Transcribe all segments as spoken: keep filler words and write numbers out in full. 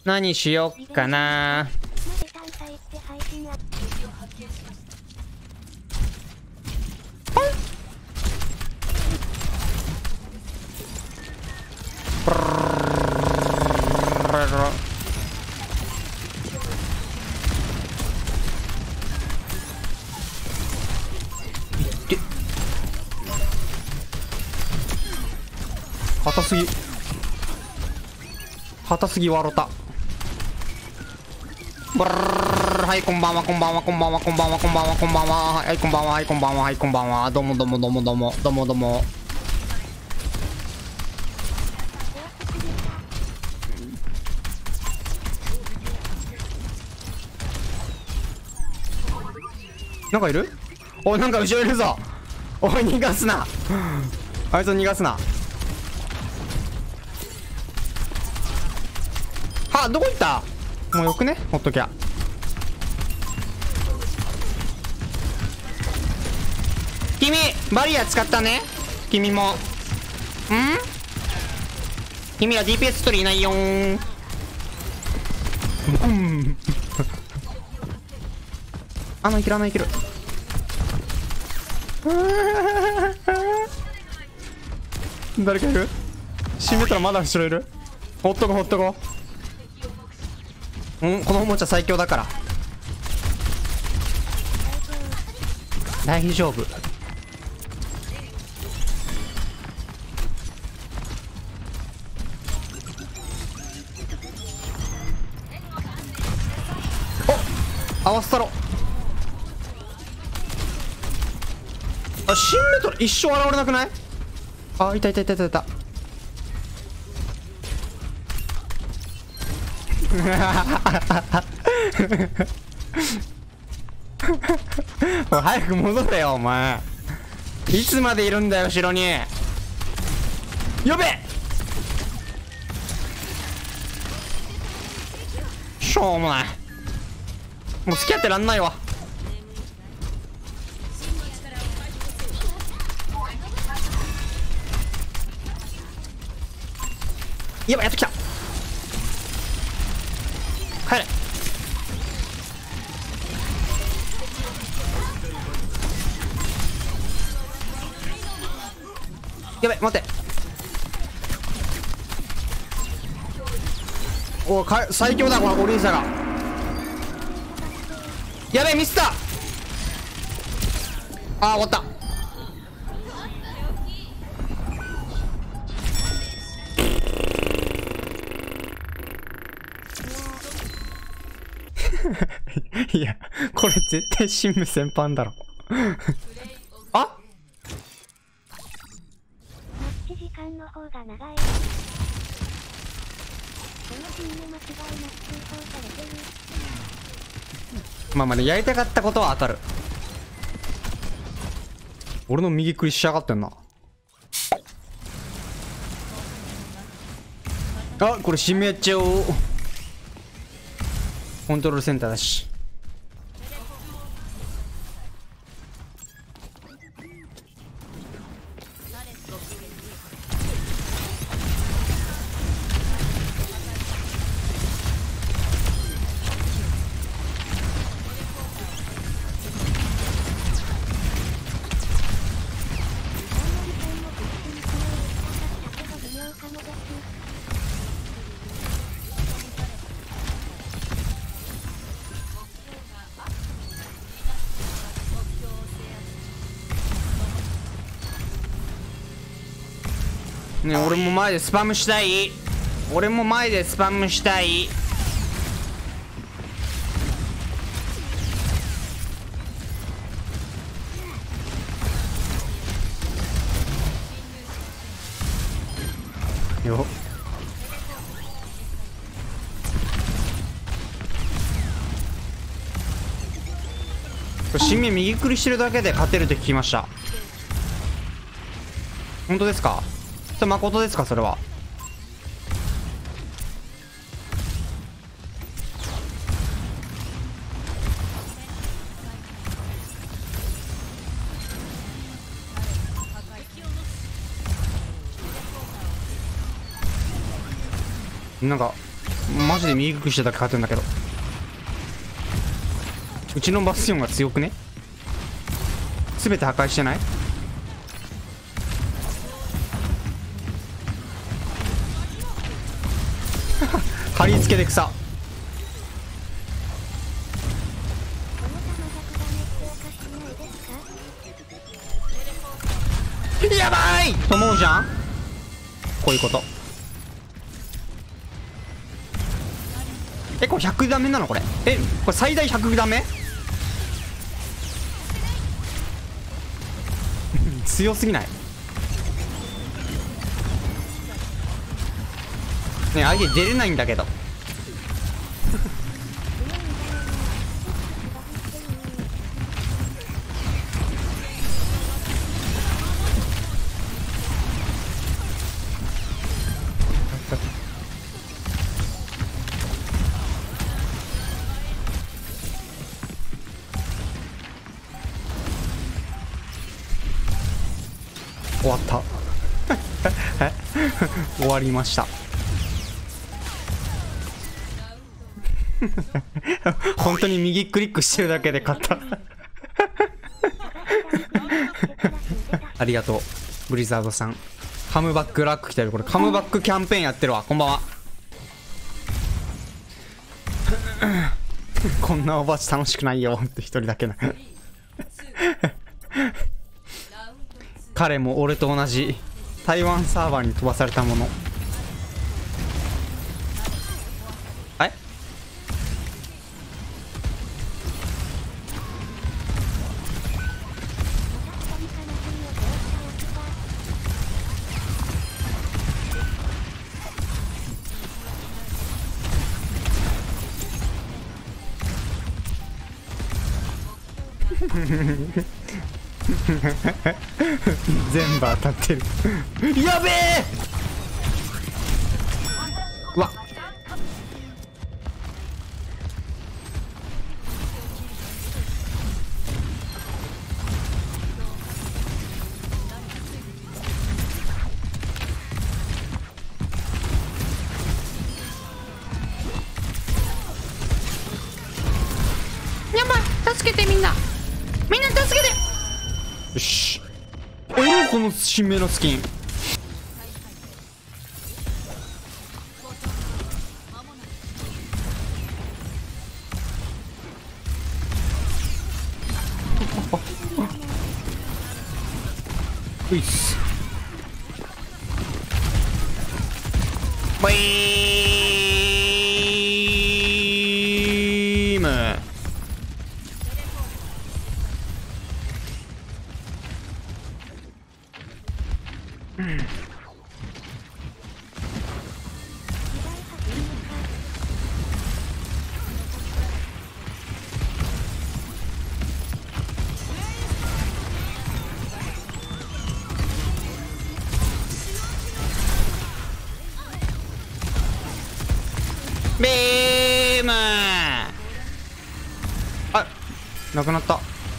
何しよっかな。硬すぎ硬すぎ笑った。ブルー、はい、こんばんは、こんばんは、こんばんは、こんばんは、こんばんは、こんばんは、はい、こんばんは、はい、こんばんは、はい、こんばんは、どうもどうもどうもどうもどうもどうも。なんかいる？お、なんか後ろいるぞ。おい、逃がすな。あいつ逃がすな。は、どこ行った？もうよくね、ほっときゃ。君バリア使ったね。君もん？君は ディーピーエス 取りいないよーん。あのいける、あのいける。誰かいる？閉めたらまだ後ろいる。ほっとこほっとこ。うん、このおもちゃ最強だから大丈夫。お、合わせたろ。あ、新メトロ一生現れなくない？あ、いたいたいたいたいた。おい、早く戻れよお前。いつまでいるんだよ後ろに。呼べ。しょうもない。もう付き合ってらんないわ。やばい、やってきた。帰れ。やべ、待って。おお、か最強だこのオリンサが。やべ、ミスった。あー、終わった。いや、これ絶対シム先輩だろ。あ、 待ち時間の方が長い。このシーンで間違いなく通報されてる。 まあまあね、やりたかったことは当たる。俺の右クリしやがってんな。あ、これ締めちゃおう。コントロールセンターだし。ね、俺も前でスパムしたい。俺も前でスパムしたい。よっ、新名右クリしてるだけで勝てるって聞きました。本当ですか？それ誠ですか？それは。なんかマジで右クしてだけ勝てんだけど。うちのバスティオンが強くね。全て破壊してない？貼り付けで草。やばいと思うじゃん。こういうこと。え、これひゃくダメなのこれ。え、これ最大ひゃくダメ強すぎない？ね、相手出れないんだけど。終わった終わりました本当に右クリックしてるだけで勝ったありがとうブリザードさん。カムバックラック来てる。これカムバックキャンペーンやってるわ。こんばんはこんなおばち楽しくないよって一人だけな彼も俺と同じ台湾サーバーに飛ばされたもの。あれ全部当たってるやべえ。うわやばい、助けてみんな、みんな助けて。よし、おろこの新名のスキン。ういっす。バイーム。ベーム。あ、なくなった。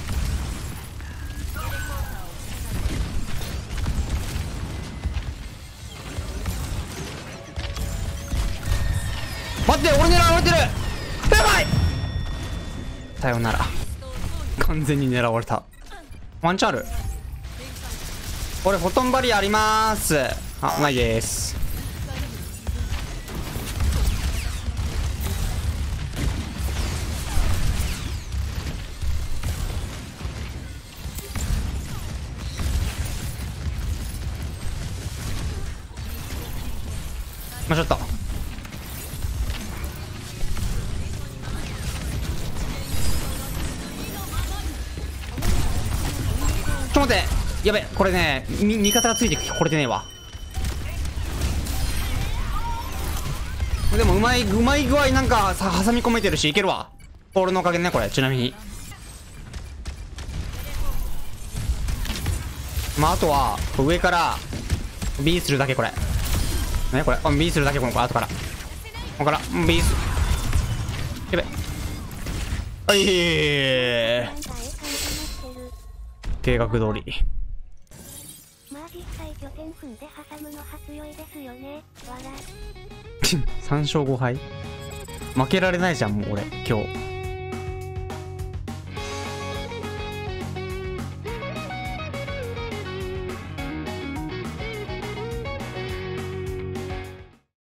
待って、俺狙われてる。やばい。さよなら。完全に狙われた。ワンチャンある。俺フォトンバリアありまーす。あ、ないです。まあ、ちょっとちょっと待って、やべ、これね、み味方がついてこれてねえわ。でもうまいうまい具合なんかさ挟み込めてるしいけるわ。俺のおかげねこれ。ちなみにまああとは上から B するだけ。これね、これ B するだけ。この後からここから B す。やべ、はい、計画通り。 まあ実際拠点踏んで挟むの初酔いですよね。わら。 さん勝ご敗。 負けられないじゃんもう俺今日。